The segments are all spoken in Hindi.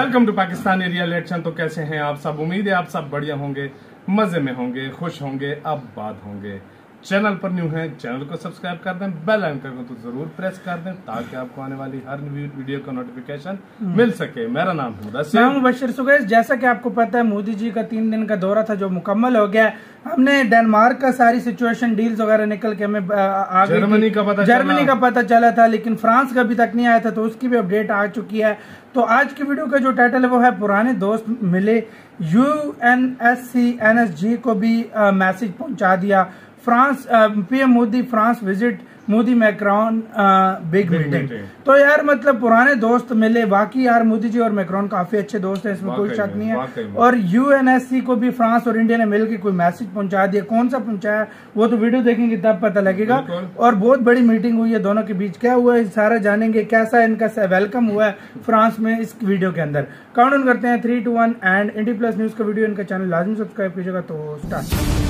Welcome to Pakistani real action. तो कैसे हैं आप सब? उम्मीद है आप सब बढ़िया होंगे, मजे में होंगे, खुश होंगे, अब बात होंगे। चैनल पर न्यू हैं, चैनल को सब्सक्राइब कर दें, बेल आइकन को तो जरूर प्रेस कर दें ताकि आपको आने वाली हर वीडियो का नोटिफिकेशन मिल सके। मेरा नाम है मुबशिर। सुगैस, जैसा कि आपको पता है मोदी जी का 3 दिन का दौरा था जो मुकम्मल हो गया। हमने डेनमार्क का सारी सिचुएशन डील्स वगैरह निकल के हमें जर्मनी का पता चला था, लेकिन फ्रांस का अभी तक नहीं आया था, तो उसकी भी अपडेट आ चुकी है। तो आज की वीडियो का जो टाइटल है वो है पुराने दोस्त मिले, UNSC NSG को भी मैसेज पहुंचा दिया। France PM Modi France visit, Modi Macron big meeting. तो यार मतलब पुराने दोस्त मिले। बाकी यार मोदी जी और मैक्रोन काफी अच्छे दोस्त हैं, इसमें कोई शक नहीं है। और UNSC को भी फ्रांस और इंडिया ने मिलकर कोई मैसेज पहुंचा दिया। कौन सा पहुंचाया वो तो वीडियो देखेंगे तब पता लगेगा। और बहुत बड़ी मीटिंग हुई है दोनों के बीच। क्या हुआ है सारा जानेंगे, कैसा इनका वेलकम हुआ है फ्रांस में इस वीडियो के अंदर। काउंटडाउन करते हैं 3, 2, 1 एंड इंडी प्लस न्यूज का वीडियो इनका चैनल लाजमी सब्सक्राइब कीजिएगा। तो स्टार्ट।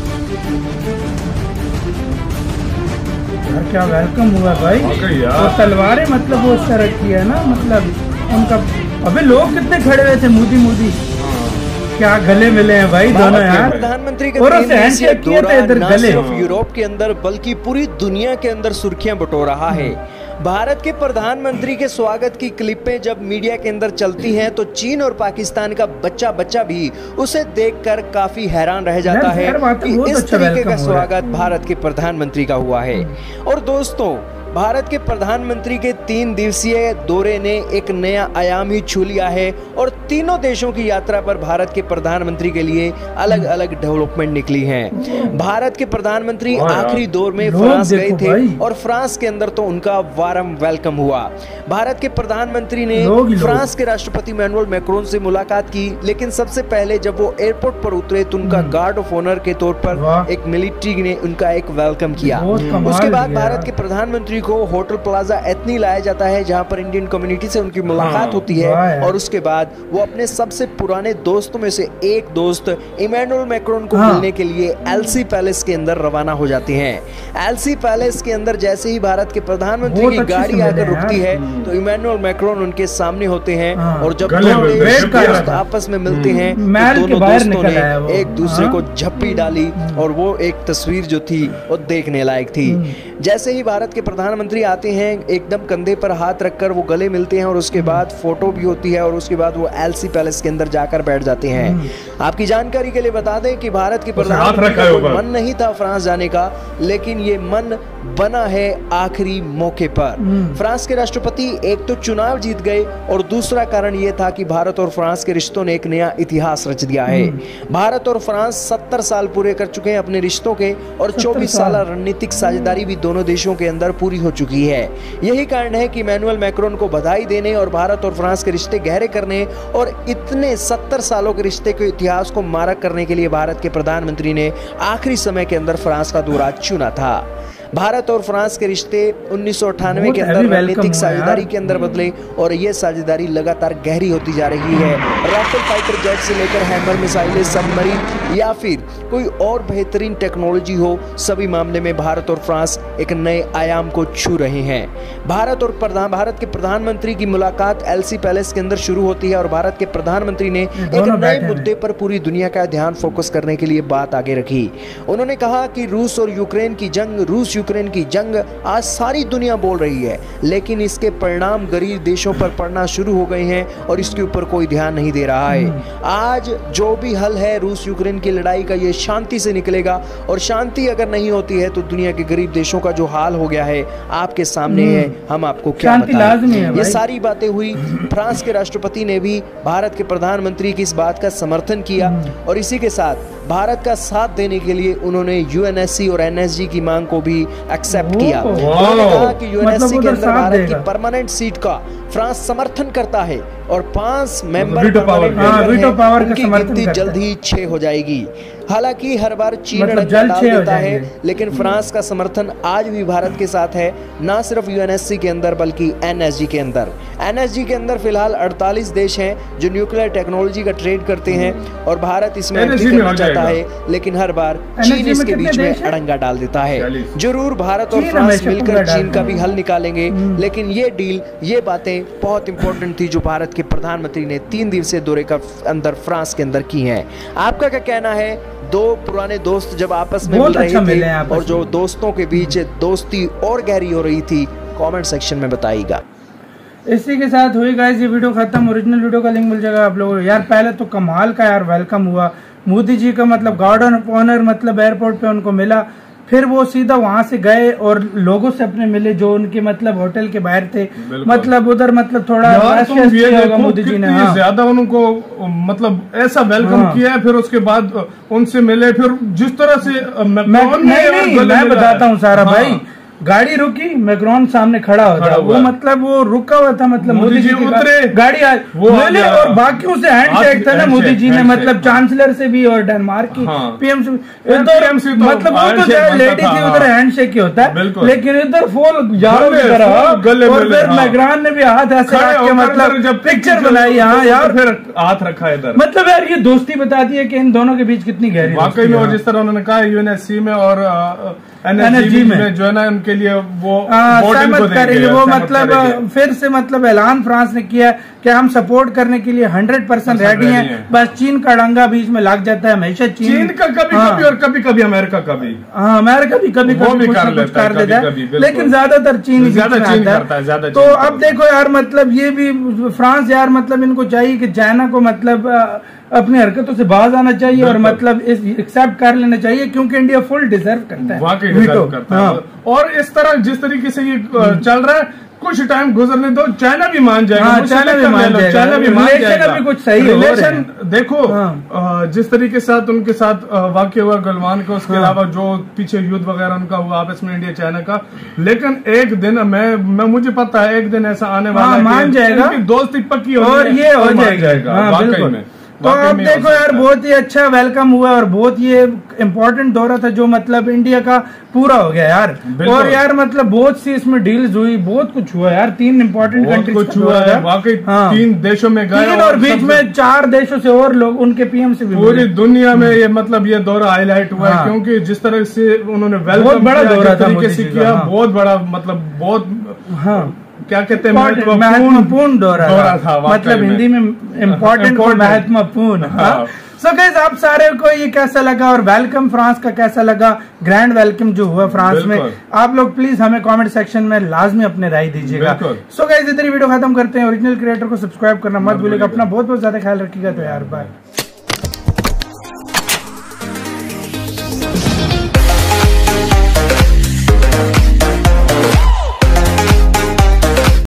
क्या वेलकम हुआ भाई। तो तलवारें मतलब वो इस तरह की है ना, मतलब उनका। अबे लोग कितने खड़े हुए थे, मोदी क्या गले मिले हैं भाई दोनों यार। प्रधानमंत्री के दौरा न सिर्फ यूरोप के अंदर बल्कि पूरी दुनिया के अंदर सुर्खियां बटोर रहा है। भारत के प्रधानमंत्री के स्वागत की क्लिपें जब मीडिया के अंदर चलती हैं तो चीन और पाकिस्तान का बच्चा भी उसे देखकर काफी हैरान रह जाता है कि इस तरीके का स्वागत भारत के प्रधानमंत्री का हुआ है। और दोस्तों, भारत के प्रधानमंत्री के 3 दिवसीय दौरे ने एक नया आयाम ही छू लिया है और तीनों देशों की यात्रा पर भारत के प्रधानमंत्री के लिए अलग अलग डेवलपमेंट निकली हैं। भारत के प्रधानमंत्री आखिरी दौर में फ्रांस गए थे और फ्रांस के अंदर तो उनका वारम वेलकम हुआ। भारत के प्रधानमंत्री ने फ्रांस के राष्ट्रपति इमैनुअल मैक्रोन से मुलाकात की, लेकिन सबसे पहले जब वो एयरपोर्ट पर उतरे तो उनका गार्ड ऑफ ऑनर के तौर पर एक मिलिट्री ने उनका एक वेलकम किया। उसके बाद भारत के प्रधानमंत्री को होटल प्लाजा एथनी लाया जाता है जहां पर इंडियन कम्युनिटी से उनकी मुलाकात होती है। और उसके बाद वो अपने सबसे पुराने दोस्तों में से एक दोस्त इमैनुअल मैक्रोन को मिलने के लिए एलसी पैलेस के अंदर रवाना हो जाते हैं। एलसी पैलेस के अंदर जैसे ही भारत के प्रधानमंत्री की गाड़ी आकर रुकती है तो इमैनुअल मैक्रोन उनके सामने होते हैं और जब दोस्त आपस में मिलते हैं तो दोनों दोस्तों ने एक दूसरे को झप्पी डाली और वो एक तस्वीर जो थी वो देखने लायक थी। जैसे ही भारत के प्रधानमंत्री आते हैं एकदम कंधे पर हाथ रखकर वो गले मिलते हैं और उसके बाद फोटो भी होती है और उसके बाद वो एलसी पैलेस के अंदर जाकर बैठ जाते हैं। आपकी जानकारी के लिए बता दें कि भारत के प्रधानमंत्री का कोई मन नहीं था फ्रांस जाने का, लेकिन ये मन बना है आखिरी मौके पर। फ्रांस के राष्ट्रपति एक तो चुनाव जीत गए और दूसरा कारण ये था कि भारत और फ्रांस के रिश्तों ने एक नया इतिहास रच दिया है। भारत और फ्रांस 70 साल पूरे कर चुके हैं अपने रिश्तों के और 24 साल रणनीतिक साझेदारी भी दोनों देशों के अंदर पूरी हो चुकी है। यही कारण है कि इमैनुअल मैक्रोन को बधाई देने और भारत और फ्रांस के रिश्ते गहरे करने और इतने 70 सालों के रिश्ते के इतिहास को मारक करने के लिए भारत के प्रधानमंत्री ने आखिरी समय के अंदर फ्रांस का दौरा चुना था। भारत और फ्रांस के रिश्ते 1998 के अंदर रणनीतिक साझेदारी के अंदर बदले और ये साझेदारी लगातार गहरी होती जा रही है। राफेल फाइटर जेट से लेकर हैमर मिसाइलें, सबमरीन या फिर कोई और बेहतरीन टेक्नोलॉजी हो, सभी मामले में भारत और फ्रांस एक नए आयाम को छू रहे हैं। भारत के प्रधानमंत्री की मुलाकात एलसी पैलेस के अंदर शुरू होती है और भारत के प्रधानमंत्री ने एक नए मुद्दे पर पूरी दुनिया का ध्यान फोकस करने के लिए बात आगे रखी। उन्होंने कहा कि रूस यूक्रेन की जंग आज सारी दुनिया बोल रही है, लेकिन इसके परिणाम गरीब देशों पर पड़ना शुरू हो गए हैं और इसके ऊपर कोई ध्यान नहीं दे रहा है। आज जो भी हल है रूस यूक्रेन की लड़ाई का, ये शांति से निकलेगा और शांति अगर नहीं होती है तो दुनिया के गरीब देशों का जो हाल हो गया है आपके सामने है, हम आपको क्या बताएं। ये सारी बातें हुई। फ्रांस के राष्ट्रपति ने भी भारत के प्रधानमंत्री की इस बात का समर्थन किया और इसी के साथ भारत का साथ देने के लिए उन्होंने UNSC और NSG की मांग को भी एक्सेप्ट किया। उन्होंने कहा कि UNSC के अंदर भारत की परमानेंट सीट का फ्रांस समर्थन करता है और 5 मेंबर उनकी गिनती जल्द ही 6 हो जाएगी। हालांकि हर बार चीन मतलब डाल देता है, लेकिन फ्रांस का समर्थन आज भी भारत के साथ है, ना सिर्फ यूएनएससी के अंदर बल्कि एनएसजी के अंदर। एनएसजी के अंदर फिलहाल 48 देश हैं जो न्यूक्लियर टेक्नोलॉजी का ट्रेड करते हैं और भारत इसमें एंट्री करना चाहता है, लेकिन हर बार चीन इसके बीच में अड़ंगा डाल देता है। जरूर भारत और फ्रांस मिलकर चीन का भी हल निकालेंगे, लेकिन ये डील, ये बातें बहुत इंपॉर्टेंट थी जो भारत के प्रधानमंत्री ने 3 दिवसीय दौरे का अंदर फ्रांस के अंदर की है। आपका क्या कहना है? दो पुराने दोस्त जब आपस में मिल रहे थे और जो दोस्तों के बीच दोस्ती और गहरी हो रही थी, कमेंट सेक्शन में बताइएगा। इसी के साथ हुई गाइस ये वीडियो खत्म। ओरिजिनल वीडियो का लिंक मिल जाएगा आप लोगों को। यार पहले तो कमाल का यार वेलकम हुआ मोदी जी का, मतलब गार्डन ऑफ ऑनर मतलब एयरपोर्ट पे उनको मिला, फिर वो सीधा वहां से गए और लोगों से अपने मिले जो उनके मतलब होटल के बाहर थे, मतलब उधर मतलब थोड़ा होगा मोदी जी ने ज्यादा उनको मतलब ऐसा वेलकम किया है। फिर उसके बाद उनसे मिले, फिर जिस तरह से मैं बताता हूँ सारा भाई, गाड़ी रुकी, मैक्रोन सामने खड़ा होता, वो मतलब वो रुका हुआ था, मतलब मोदी जी उतरे, गाड़ी मिले और बाकियों से हैंडशेक था ना मोदी जी ने, मतलब चांसलर से भी और डेनमार्क की पीएम से, मतलब वो तो लेडी थी उधर हैंडशेक ही होता है, लेकिन इधर फुल यारों की तरह, और फिर मैक्रोन ने भी हाथ ऐसे रख के मतलब जब पिक्चर बनाई, हाँ यार फिर हाथ रखा इधर, मतलब यार ये दोस्ती बताती है कि इन दोनों के बीच कितनी गहरी वाकई में। और जिस तरह उन्होंने कहा यूएनएससी में और एनएसजी में जो है ना उनके लिए वो सहमत करेंगे, वो मतलब फिर से मतलब ऐलान फ्रांस ने किया कि हम सपोर्ट करने के लिए 100% रेडी हैं। बस चीन का डंगा बीच में लग जाता है हमेशा, चीन का कभी कभी और कभी कभी अमेरिका का भी, हाँ अमेरिका भी कभी कभी कुछ कर देता है, लेकिन ज्यादातर चीन करता है। तो अब देखो यार मतलब ये भी फ्रांस यार मतलब इनको चाहिए कि चाइना को मतलब अपनी हरकतों से बाज आना चाहिए और मतलब एक्सेप्ट कर लेना चाहिए, क्योंकि इंडिया फुल डिजर्व करता है, वाकई डिजर्व करता है। और इस तरह जिस तरीके से ये चल रहा है, कुछ टाइम गुजरने दो, चाइना भी मान जाएगा, चाइना भी मान जाएगा, अभी कुछ सही रिलेशन देखो जिस तरीके से उनके साथ वाकई हुआ गलवान का, उसके अलावा जो पीछे युद्ध वगैरह उनका हुआ आपस में इंडिया चाइना का, लेकिन एक दिन मैं मुझे पता है एक दिन ऐसा आने वाला है मान जाएगा, दोस्ती पक्की और ये हो जाएगा वाकई में। तो अब देखो यार बहुत ही अच्छा वेलकम हुआ और बहुत ये इम्पोर्टेंट दौरा था जो मतलब इंडिया का पूरा हो गया यार, और यार मतलब बहुत सी इसमें डील्स हुई, बहुत कुछ हुआ यार, 3 इम्पोर्टेंट कंट्रीज हुआ है वाकई, 3 देशों में गए और बीच में 4 देशों से और लोग उनके पीएम से भी, पूरी दुनिया में ये मतलब ये दौरा हाईलाइट हुआ है, क्योंकि जिस तरह से उन्होंने वेलकम बड़ा दौरा तरीके से किया, बहुत बड़ा मतलब बहुत क्या कहते हैं महत्वपूर्ण दौरा था, मतलब हिंदी में इम्पोर्टेंट और महत्वपूर्ण। सो गाइस आप सारे को ये कैसा लगा और वेलकम फ्रांस का कैसा लगा, ग्रैंड वेलकम जो हुआ फ्रांस में, आप लोग प्लीज हमें कमेंट सेक्शन में लाजमी अपने राय दीजिएगा। सो गाइस इधर वीडियो खत्म करते हैं। ओरिजिनल क्रिएटर को सब्सक्राइब करना मत भूलिएगा। अपना बहुत बहुत ज्यादा ख्याल रखिएगा। तो यार बाय।